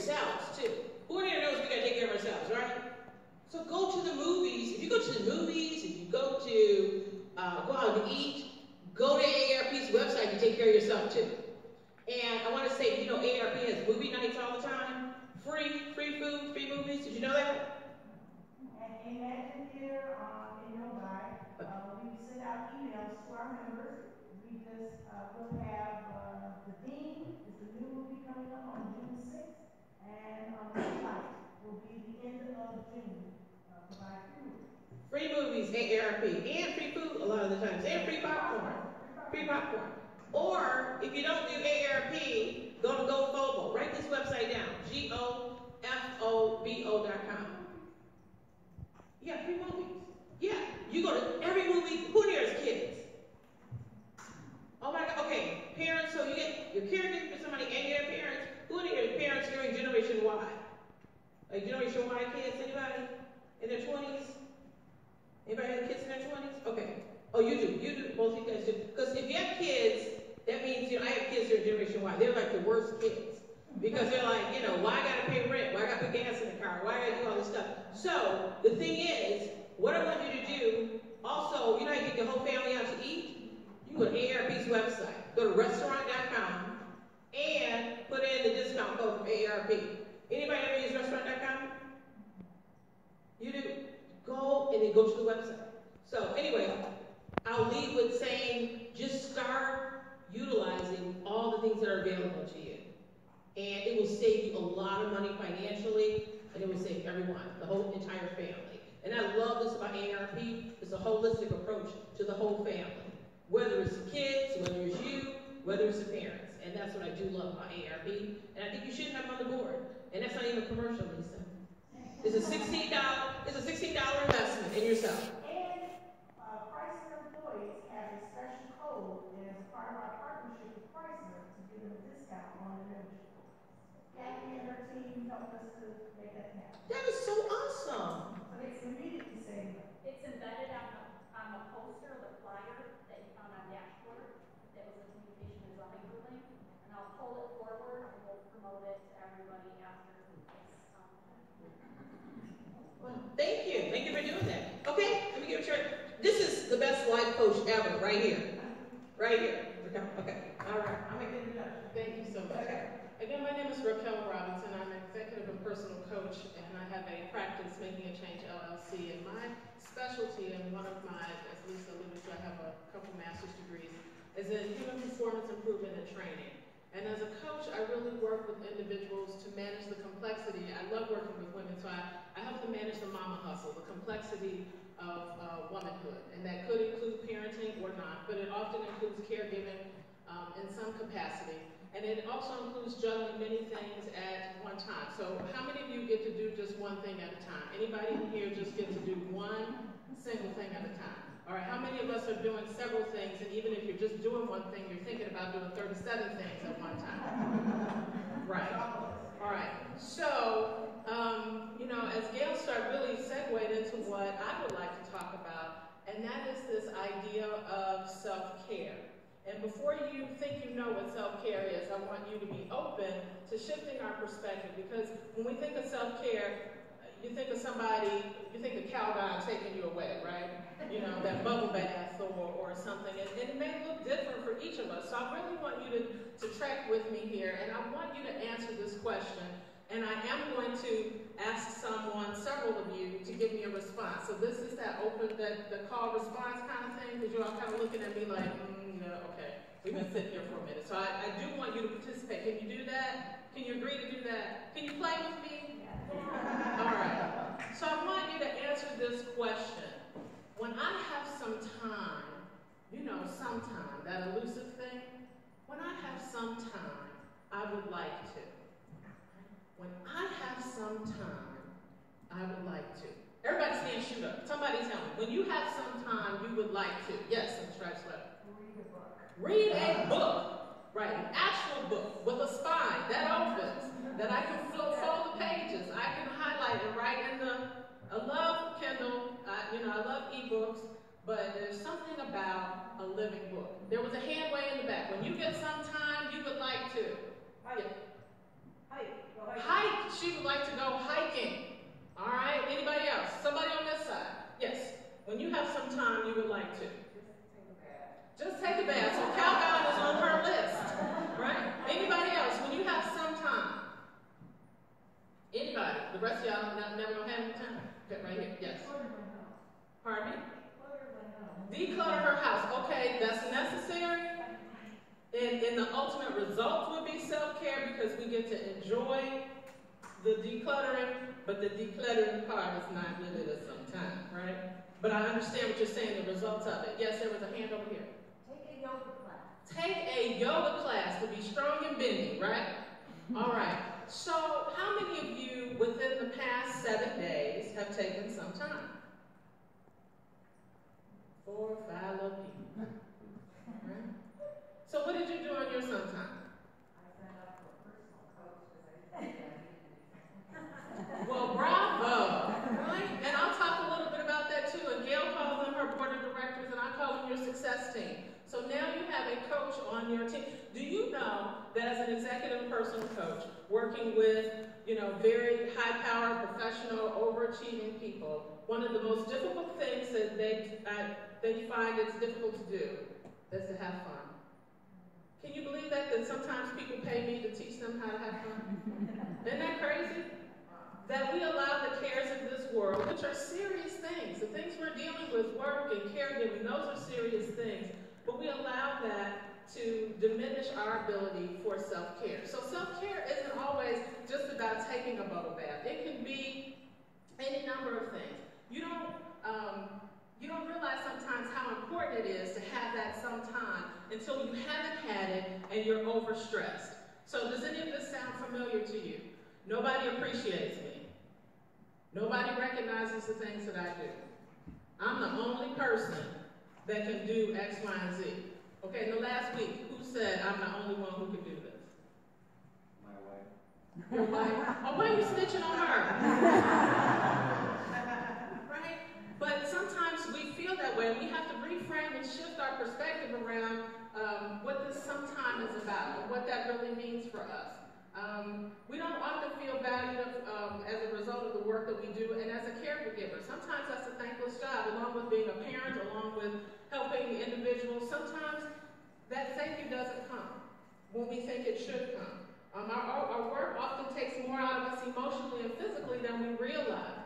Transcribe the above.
yourselves too. Who in here knows we gotta take care of ourselves, right? So go to the movies. If you go to the movies, if you go to go out to eat, go to AARP's website to take care of yourself too. And I want to say, you know, AARP has movie nights all the time. Free food, free movies. Did you know that? And imagine here in Novi, we send out emails to our members. We just will have the theme is the new movie coming up on June 6th, and Moonlight will be the end of June. Provide free movies, AARP, and free food a lot of the times, and free popcorn. Free popcorn. Or if you don't do AARP, go to GoFobo. Write this website down, GoFobo.com. Yeah, free movies. Yeah, you go to every movie. Who here is kids? Oh my God. Okay, parents. So you get your caregiving for somebody and your parents. Who here is parents during Generation Y? Like Generation Y kids? Anybody in their 20s? Anybody have kids in their 20s? Okay. Oh, you do. You do. Both of you guys do. Because if you have kids, that means, you know, I have kids during Generation Y. They're like the worst kids. Because they're like, you know, why I gotta pay rent? Why I gotta put gas in the car? Why I gotta do all this stuff? So the thing is, what I want you to do, also, you know how you get your whole family out to eat? You go to AARP's website, go to restaurant.com, and put in the discount code from AARP. Anybody ever use restaurant.com? You do? Go and then go to the website. So anyway, I'll leave with saying, just start utilizing all the things that are available to you. And it will save you a lot of money financially, and it will save everyone, the whole entire family. And I love this about AARP. It's a holistic approach to the whole family. Whether it's the kids, whether it's you, whether it's the parents. And that's what I do love about AARP. And I think you should have them on the board. And that's not even a commercial, Lisa. It's a $16 investment in yourself. And Chrysler employees have a special code as part of our partnership with Chrysler to give them a discount on the membership. Kathy and her team helped us to make that happen. That is so awesome. But it's immediately saving. It's embedded on the poster, the flyer that you found on dashboard. That was a communication as a hyperlink. And I'll pull it forward and we'll promote it to everybody after this. Well, thank you. Thank you for doing that. Okay, let me give it a try. This is the best life coach ever, right here. Right here. Okay. All right. I'll make the introduction. Thank you so much. Okay. Again, my name is Raquel Robinson. I'm an executive and personal coach, and I have a practice, Making a Change LLC. And my specialty, and one of my, as Lisa alluded to, I have a couple master's degrees, is in human performance improvement and training. And as a coach, I really work with individuals to manage the complexity. I love working with women, so I help them manage the mama hustle, the complexity of womanhood. And that could include parenting or not, but it often includes caregiving in some capacity. And it also includes juggling many things at one time. So how many of you get to do just one thing at a time? Anybody in here just get to do one single thing at a time? All right, how many of us are doing several things, and even if you're just doing one thing, you're thinking about doing 37 things at one time? Right. All right. So, you know, as Gail started, really segued into what I would like to talk about, and that is this idea of self-care. And before you think you know what self-care is, I want you to be open to shifting our perspective, because when we think of self-care, you think of somebody, you think of Calgon taking you away, right? You know, that bubble bath or something. And it may look different for each of us. So I really want you to track with me here, and I want you to answer this question. And I am going to ask several of you, to give me a response. So this is that the call response kind of thing, because you're all kind of looking at me like, yeah, okay, we've been sitting here for a minute. So I do want you to participate. Can you do that? Can you agree to do that? Can you play with me? Yeah. All right. So I want you to answer this question. When I have some time, you know, sometime, that elusive thing, when I have some time, I would like to. When I have some time, I would like to. Everybody stand, shoot up. Somebody tell me. When you have some time, you would like to. Yes, Mr. Chrysler. Read a book. Right, an actual book with a spine that opens, that I can fold the pages, I can highlight and write in I love Kindle, you know, I love ebooks, but there's something about a living book. There was a hand way in the back. When you get some time, you would like to. Hike. she would like to go hiking. All right, anybody else? Somebody on this side? Yes, when you have some time you would like to. Just take a bath. So Calgon is on her list, right? Anybody else? When you have some time. Anybody? The rest of y'all never gonna have any time. Okay, right here. Yes. Pardon me? Declutter her house. Okay, that's necessary. And the ultimate result would be self-care because we get to enjoy the decluttering, but the decluttering part is not limited at some time, right? But I understand what you're saying, the results of it. Yes, there was a hand over here. Take a yoga class. Take a yoga class to be strong and bending, right? All right. So how many of you within the past 7 days have taken some time? 4 or 5 little people. Right? So what did you do on your some time? I signed up for a personal coach because I didn't have Well, bravo, right? And I'll talk a little bit about that too. And Gail calls them her board of directors, and I call them your success team. So now you have a coach on your team. Do you know that as an executive personal coach, working with, very high-powered, professional, overachieving people, one of the most difficult things that they find it's difficult to do is to have fun. Can you believe that sometimes people pay me to teach them how to have fun? Isn't that crazy? That we allow the cares of this world, which are serious things, the things we're dealing with, work and caregiving, those are serious things, but we allow that to diminish our ability for self-care. So self-care isn't always just about taking a bubble bath. It can be any number of things. You don't realize sometimes how important it is to have that sometime until you haven't had it and you're overstressed. So does any of this sound familiar to you? Nobody appreciates me. Nobody recognizes the things that I do. I'm the only person that can do X, Y, and Z. Okay, in the last week, who said I'm the only one who can do this? My wife. Your wife? Oh, why are you snitching on her? Right? But sometimes we feel that way, and we have to reframe and shift our perspective around what this sometime is about and what that really means for us. We don't often feel valued as a result of the work that we do, and as a caregiver. Sometimes that's a thankless job, along with being a parent, along with helping individuals. Sometimes that thank you doesn't come when we think it should come. Our work often takes more out of us emotionally and physically than we realize.